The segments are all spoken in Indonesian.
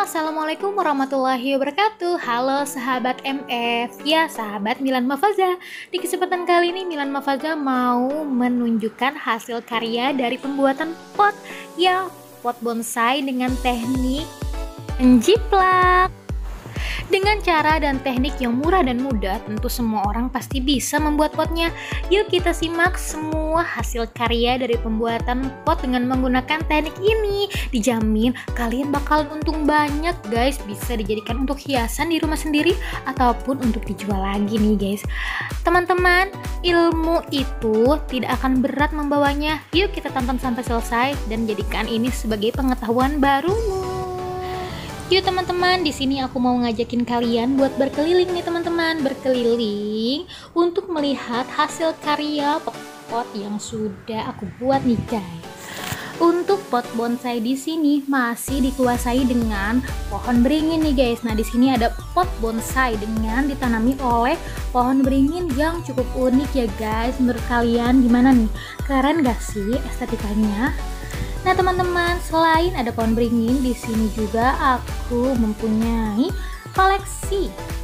Assalamualaikum warahmatullahi wabarakatuh. Halo sahabat MF, ya sahabat Milan Mafaza. Di kesempatan kali ini Milan Mafaza mau menunjukkan hasil karya dari pembuatan pot, ya pot bonsai dengan teknik menjiplak. Dengan cara dan teknik yang murah dan mudah, tentu semua orang pasti bisa membuat potnya. Yuk kita simak semua hasil karya dari pembuatan pot dengan menggunakan teknik ini. Dijamin kalian bakal untung banyak guys. Bisa dijadikan untuk hiasan di rumah sendiri ataupun untuk dijual lagi nih guys. Teman-teman, ilmu itu tidak akan berat membawanya. Yuk kita tonton sampai selesai dan jadikan ini sebagai pengetahuan barumu. Yuk teman-teman, di sini aku mau ngajakin kalian buat berkeliling nih teman-teman, berkeliling untuk melihat hasil karya pot yang sudah aku buat nih guys. Untuk pot bonsai di sini masih dikuasai dengan pohon beringin nih guys. Nah, di sini ada pot bonsai dengan ditanami oleh pohon beringin yang cukup unik ya guys. Menurut kalian gimana nih? Keren gak sih estetikanya? Nah teman-teman, selain ada pohon beringin, di sini juga aku mempunyai koleksi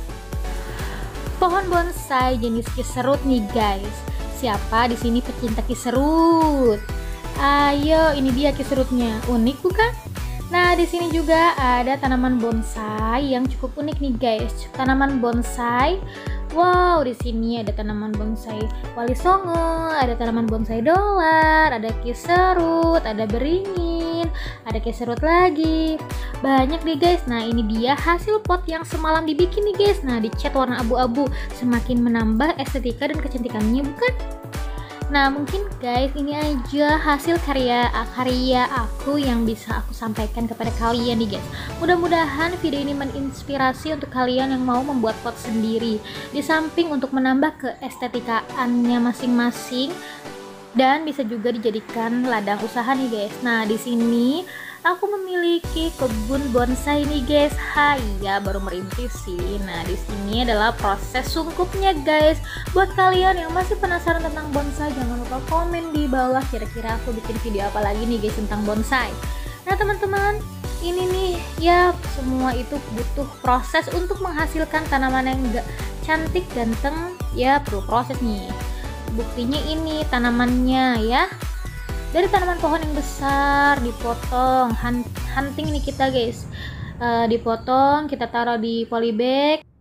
pohon bonsai jenis kiserut nih guys. Siapa di sini pecinta kiserut? Ayo, ini dia kiserutnya. Unik bukan? Nah, di sini juga ada tanaman bonsai yang cukup unik nih guys. Tanaman bonsai. Wow, di sini ada tanaman bonsai wali songo, ada tanaman bonsai dolar, ada kiserut, ada beringin, ada kiserut lagi. Banyak nih guys. Nah, ini dia hasil pot yang semalam dibikin nih guys. Nah, dicat warna abu-abu, semakin menambah estetika dan kecantikannya bukan? Nah, mungkin guys ini aja hasil karya aku yang bisa aku sampaikan kepada kalian nih guys. Mudah-mudahan video ini menginspirasi untuk kalian yang mau membuat pot sendiri. Di samping untuk menambah keestetikaannya masing-masing dan bisa juga dijadikan ladang usaha nih guys. Nah, di sini aku memiliki kebun bonsai nih guys. Hai, baru merintis sih. Nah, di sini adalah proses sungkupnya guys. Buat kalian yang masih penasaran tentang bonsai, jangan lupa komen di bawah kira-kira aku bikin video apa lagi nih guys tentang bonsai. Nah, teman-teman, ini nih ya, semua itu butuh proses untuk menghasilkan tanaman yang cantik, ganteng, ya perlu proses nih. Buktinya ini tanamannya ya. Dari tanaman pohon yang besar dipotong, hunting nih kita guys. Dipotong, kita taruh di polybag.